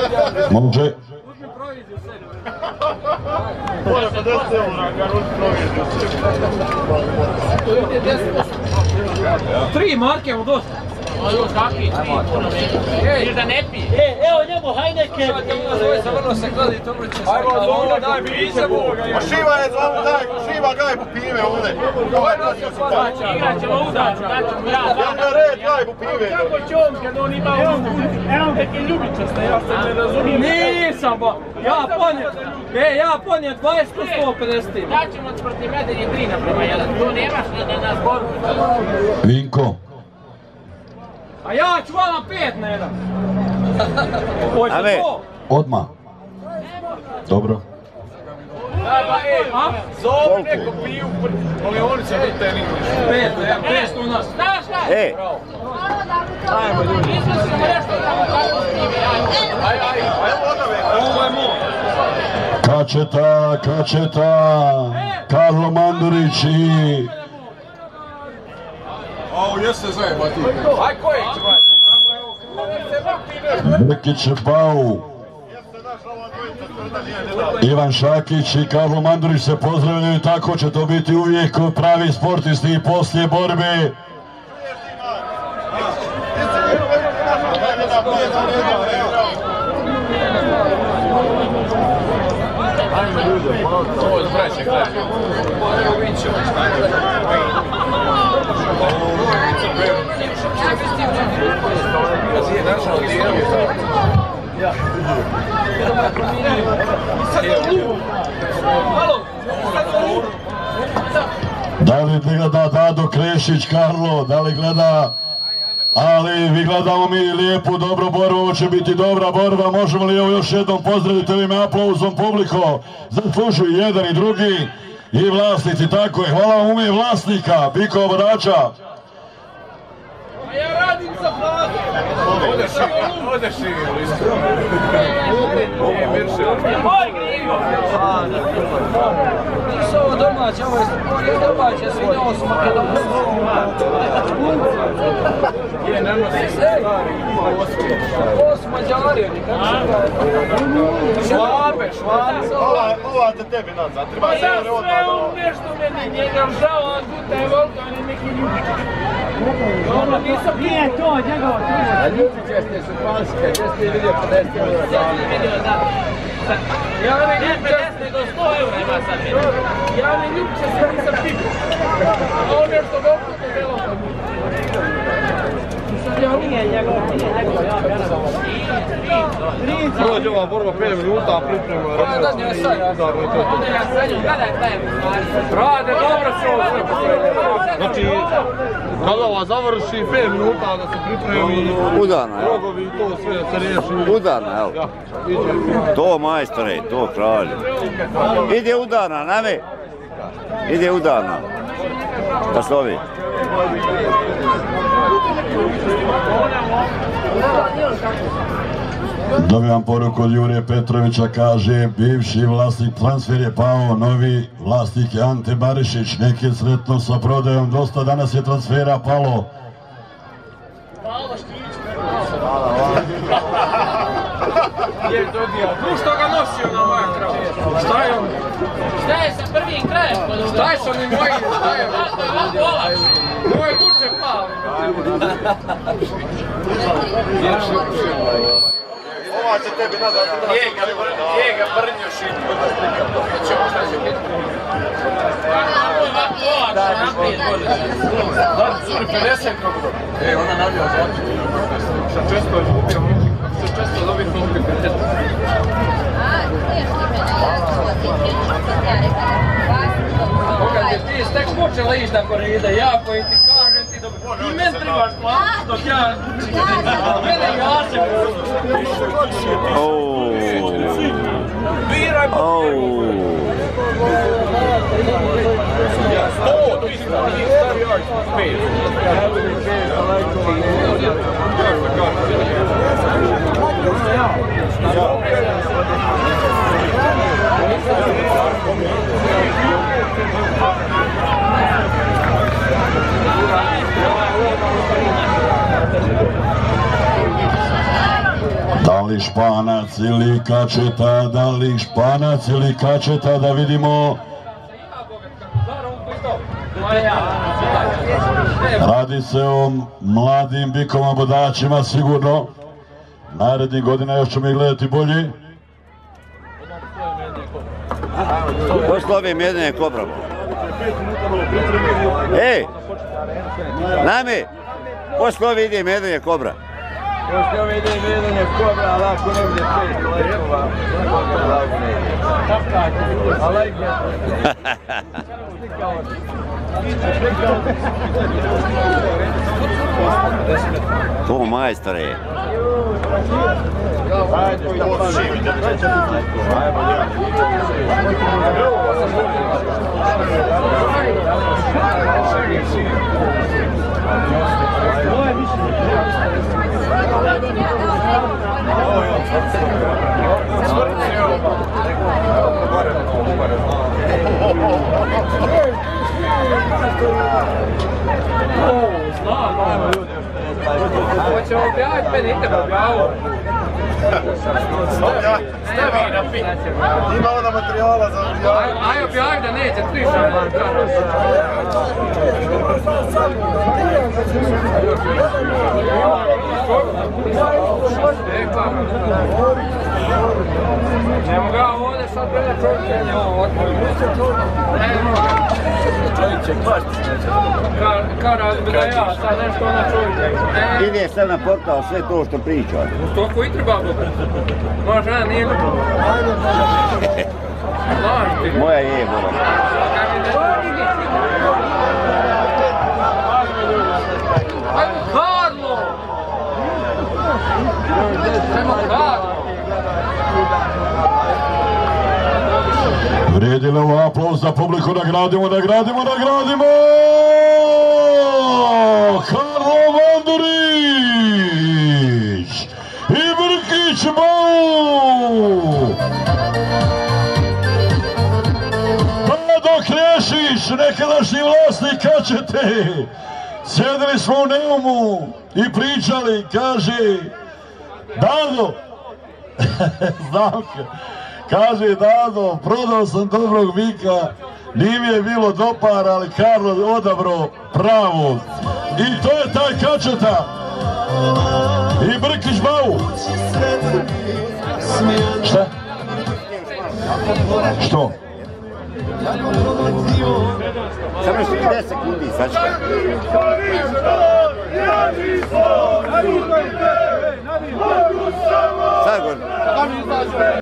Može. Tri marke mu dosta. Ili da ne pije. Evo njemu Hajneke. Zavrlo se gledaj, to će se. Ajmo, zvono, daj piće Boga. A Šiva je zvono, daj, Šiva gaj po pive ovdje. Igrat ćemo udaču, daćemo ja. Ja red, gaj po pive. Kako ćom, kad on ima evo neke ljubičaste, ja se ne razumijem. Nisam ba, ja ponio 20 po 150. Daćemo protiv Medenje 3 naprema 1, to nemaš na zboru. Vinko. A ja ću vama 5 na 1. Hoćete to? Odmah. Dobro. Zovu neko piju, ali oni će biti te nikliš. 5 u nas. Znaš šta je? Ajmo ljudi. Izmislimo nešto tamo kako s njime. Ovo je moj. Kaćeta, Karlo Mandurić i... Ovo jeste zajebati. Aj koji će bati? Rakić Bau, Ivan Šakić i Karlo Mandurić se pozdravljaju i tako će to biti uvijek pravi sportisti i poslije borbe. Ovo je zbraće, gledaj. Da li gleda Dado Krešić, Karlo, da li gleda, ali vi gledamo mi lijepu, dobru borbu, ovo će biti dobra borba, možemo li evo još jednom pozdraviti ovim aplauzom publiko, zaslužuju jedan i drugi i vlasnici, tako je, hvala vam ume vlasnika, Biko Obodača. Ja radim za platu. Ode šivio, listo. Moj grivo. Nisu ovo domaće, ovo je domaće, svinjao su Makedonci. Je, ne nosi se stari. Ovo su Mađari, oni kako se pravi. Švabe. Ova te tebi nazad, treba se evo odmah. Ja sve ovo nešto meni, njega žao, on tu taj volka, on je neki ljubičak. Ono nisam Nije to njegovo trubo. A ljubičaste su panske, gdje ste vidio 50 eura za Ja ne ljubičaste do 100 eura ima sad meni. Ja ne ljubičaste nisam pipo. A on nešto volko to delo. Nije njegovo, ja vjerujem. Prođe ova borba 5 minuta, a priprema Da je sad. Ovdje ja srednju, gledaj šta je. Rade, dobro se ovo sve posljedno. Znači, kada ova završi 5 minuta da se pripremi udana, evo. rogovi i to sve da se riješi. Udana, evo. To majstore, to kralje. Ide udana, nami. Ide udana. Da slovi. Dobivam poruku od Jure Petrovića, kaže bivši vlasnik transfer je pao, novi vlasnik je Ante Barišić, nek je sretno sa prodajom, dosta danas je transfera palo. Što ga nosio na moja krava? Šta je on? Šta je sa prvim krajem? Šta je sa onim mojim? Šta je? Moje kuće pao. Ova će tebi nazad. Njega brnjo šiti. Da, curi 50 kako dobro. Ona navija zlači. Sa često je lupio, se često dobiti lupio 50. Kad je ti stek počela ići da korida, ja koji ti kažem ti da i men trebaš platiti dok ja mene gasim. Biraj po Da li Španac ili Kaćeta, da li Španac ili Kaćeta, da vidimo. Radi se o mladim bikovima bodačima sigurno. Narednih godina još ćemo ih gledati bolji. Poslovi mjedenje kobra. Ej! Nami! Poslovi ide mjedenje kobra. Poslovi ide mjedenje kobra, ali ako ne bude 5 lajkova, a lajk je... To majstore. Hoćemo objaviti, meni idemo objaviti. Stavi na pit. Ima onda materijala za objaviti. Aj objavi da neće 3 šabanka. Nemo ga ovdje sad gleda čovjek, njemo kao razbi da ja sad nešto na čovjek. Ide sad na portal sve to što priča. U stoku i treba bude. Može, ne, nije dobro. Znaš ti. Moja je, moja. Ajmo Karlo! Ajmo Karlo! Vrijedi li ovo aplauz za publiku, nagradimo! Karlo Mandurić i Brkić Bau! Dado Krešić, nekadašnji vlasnik Kaćete, sjedili smo u Neumu i pričali, kaže Dado, Znamke, kaže Dado, prodao sam dobrog bika, nije mi je bilo do para, ali Karlo odabrao pravo. I to je taj Kaćeta i Brkić Bau. Šta? Što? Samo još 10 sekundi, sačekaj. Sad govorim.